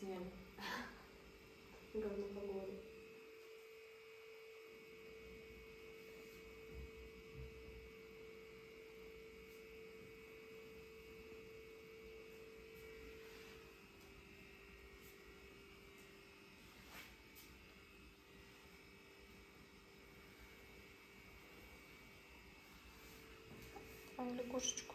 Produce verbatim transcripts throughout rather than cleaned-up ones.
снег. Говно погода. Там лягушечку.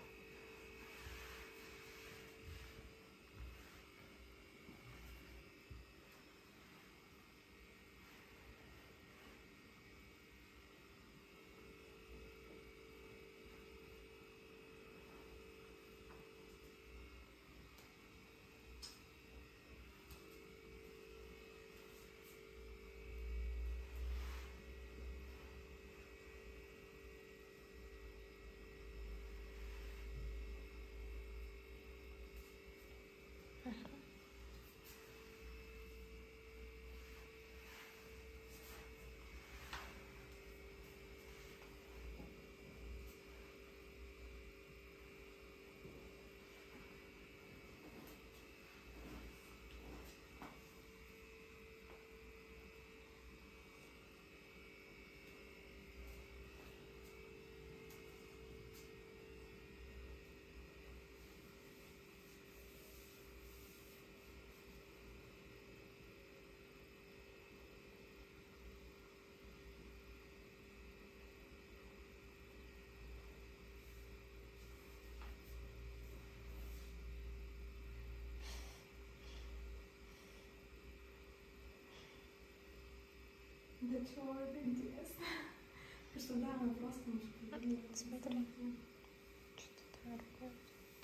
Да чего это интересно? Что да, мы просто можем. Смотри. Что-то там рукой.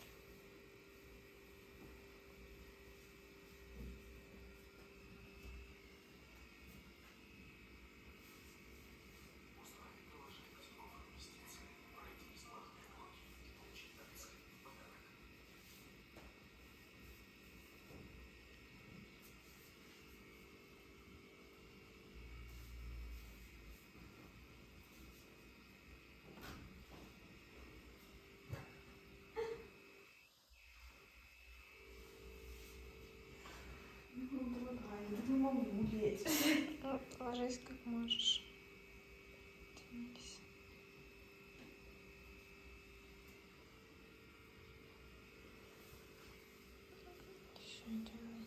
Не могу лечь. Ложись как можешь. Тянись. Еще делай.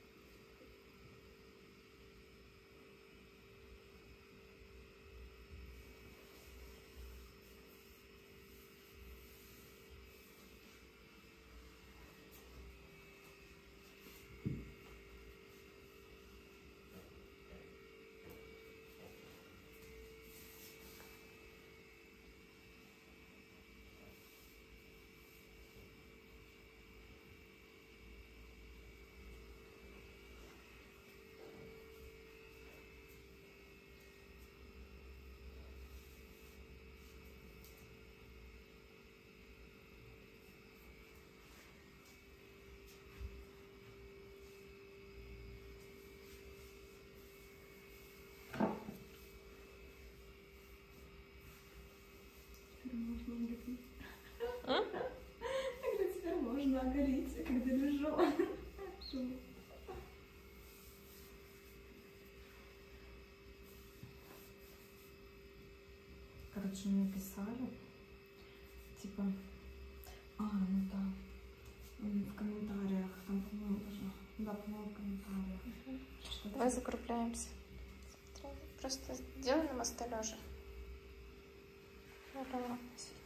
Можно оголить. А? Когда тебя можно оголить, когда лежу. Короче, мне писали, типа, а, ну да, в комментариях, там, по-моему, даже, да, по-моему, в комментариях. Угу. Давай закругляемся. Просто сделай на мостолёже. Ровно.